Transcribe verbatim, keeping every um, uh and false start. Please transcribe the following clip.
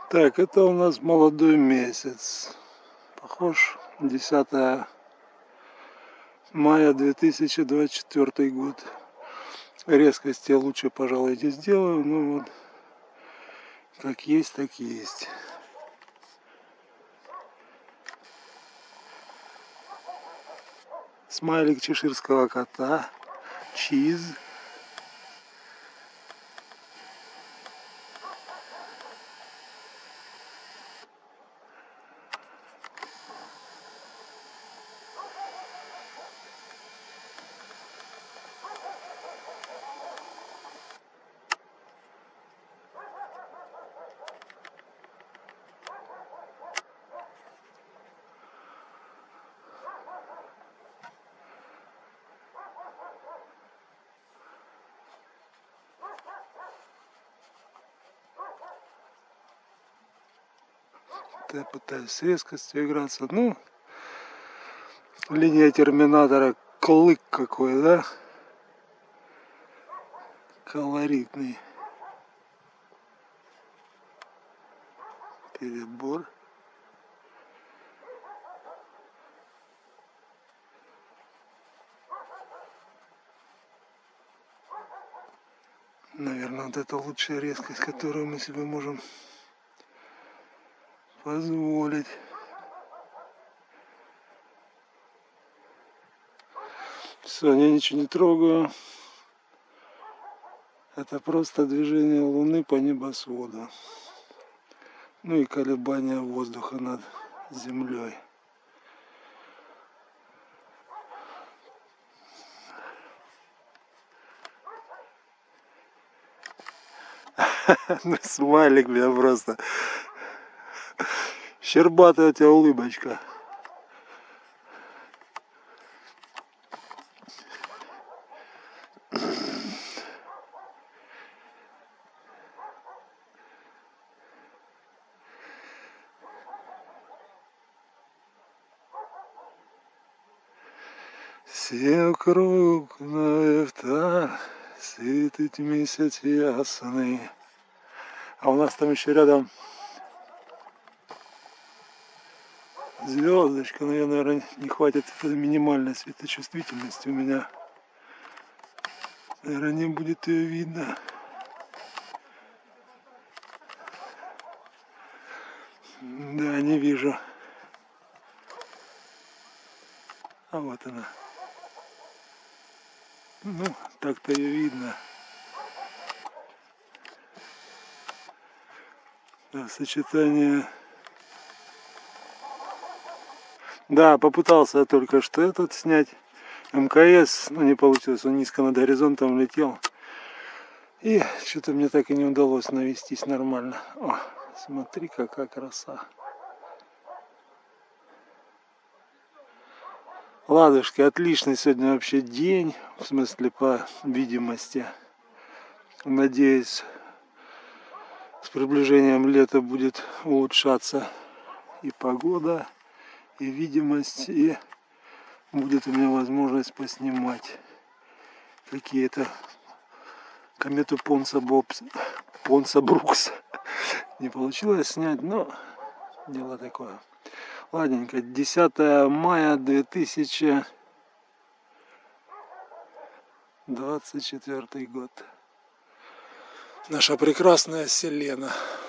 Так, это у нас молодой месяц. Похож, десятое мая две тысячи двадцать четвёртый год. Резкость я лучше, пожалуй, не сделаю, но вот как есть, так есть. Смайлик чеширского кота, чиз. Я пытаюсь с резкостью играться. Ну, линия терминатора, клык какой, да? Колоритный. Перебор. Наверное, вот это лучшая резкость, которую мы себе можем позволить. Все, я ничего не трогаю. Это просто движение Луны по небосводу. Ну и колебания воздуха над землей. Ну, смайлик, меня просто. Щербатая у тебя улыбочка. Все вокруг наверта, светит месяц ясный. А у нас там еще рядом звездочка, но я, наверное, не хватит минимальной светочувствительности у меня. Наверное, не будет ее видно. Да, не вижу. А вот она. Ну, так-то ее видно. Да, сочетание. Да, попытался я только что этот снять. МКС, но не получилось, он низко над горизонтом летел. И что-то мне так и не удалось навестись нормально. О, смотри, какая краса. Ладушки, отличный сегодня вообще день, в смысле по видимости. Надеюсь, с приближением лета будет улучшаться и погода, и видимость, и будет у меня возможность поснимать какие-то комету Понса Бобс, Понса Брукс. Не получилось снять, но дело такое. Ладненько, десятое мая две тысячи двадцать четвёртый год. Наша прекрасная Селена.